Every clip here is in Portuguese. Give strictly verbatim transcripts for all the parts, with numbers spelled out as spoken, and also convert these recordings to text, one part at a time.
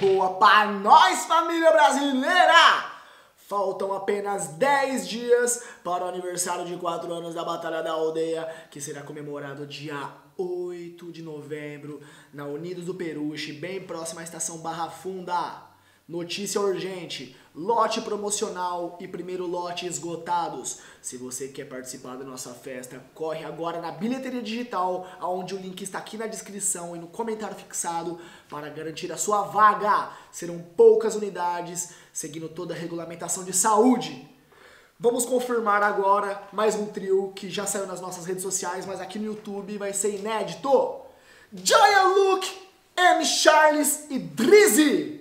boa pra nós, família brasileira! Faltam apenas dez dias para o aniversário de quatro anos da Batalha da Aldeia, que será comemorado dia oito de novembro, na Unidos do Peruche, bem próximo à estação Barra Funda. Notícia urgente, lote promocional e primeiro lote esgotados. Se você quer participar da nossa festa, corre agora na bilheteria digital, onde o link está aqui na descrição e no comentário fixado para garantir a sua vaga. Serão poucas unidades, seguindo toda a regulamentação de saúde. Vamos confirmar agora mais um trio que já saiu nas nossas redes sociais, mas aqui no YouTube vai ser inédito. Joya Luke, M. Charles e Drizzy.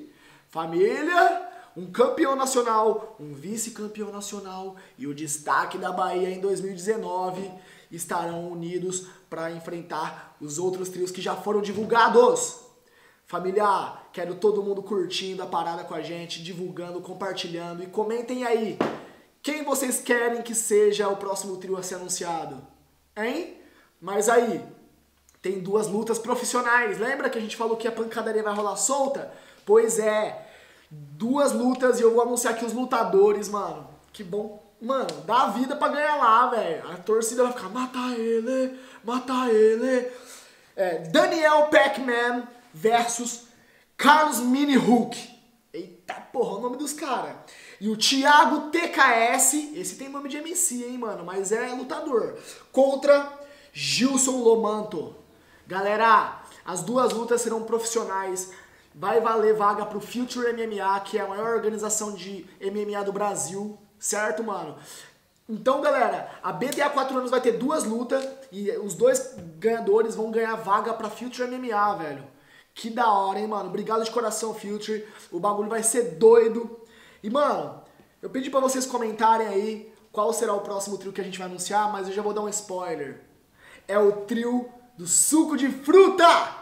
Família, um campeão nacional, um vice-campeão nacional e o destaque da Bahia em dois mil e dezenove estarão unidos para enfrentar os outros trios que já foram divulgados. Família, quero todo mundo curtindo a parada com a gente, divulgando, compartilhando e comentem aí quem vocês querem que seja o próximo trio a ser anunciado, hein? Mas aí, tem duas lutas profissionais, lembra que a gente falou que a pancadaria vai rolar solta? Pois é, duas lutas e eu vou anunciar aqui os lutadores, mano. Que bom. Mano, dá a vida pra ganhar lá, velho. A torcida vai ficar, mata ele, mata ele. É, Daniel Pac-Man versus Carlos Mini Hulk. Eita porra, o nome dos caras. E o Thiago T K S, esse tem nome de M C, hein, mano, mas é lutador. Contra Gilson Lomanto. Galera, as duas lutas serão profissionais. Vai valer vaga pro Future M M A, que é a maior organização de M M A do Brasil, certo, mano? Então, galera, a B D A quatro anos vai ter duas lutas e os dois ganhadores vão ganhar vaga pra Future M M A, velho. Que da hora, hein, mano? Obrigado de coração, Future. O bagulho vai ser doido. E, mano, eu pedi pra vocês comentarem aí qual será o próximo trio que a gente vai anunciar, mas eu já vou dar um spoiler. É o trio do suco de fruta!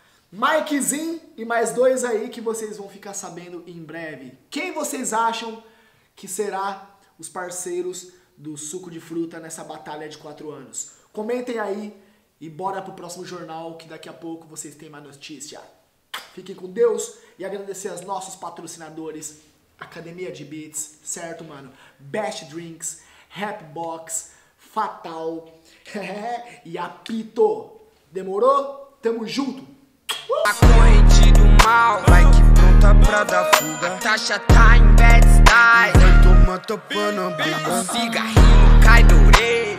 Mikezinho e mais dois aí que vocês vão ficar sabendo em breve. Quem vocês acham que será os parceiros do suco de fruta nessa batalha de quatro anos? Comentem aí e bora pro próximo jornal que daqui a pouco vocês têm mais notícia. Fiquem com Deus e agradecer aos nossos patrocinadores, Academia de Beats, certo, mano? Best Drinks, Rapbox, Fatal e Apito. Demorou? Tamo junto! A corrente do mal vai que pronta pra dar fuga. A taxa tá em bad style. Vai tomar topando a bunda. Cigarrinho cai do orelha.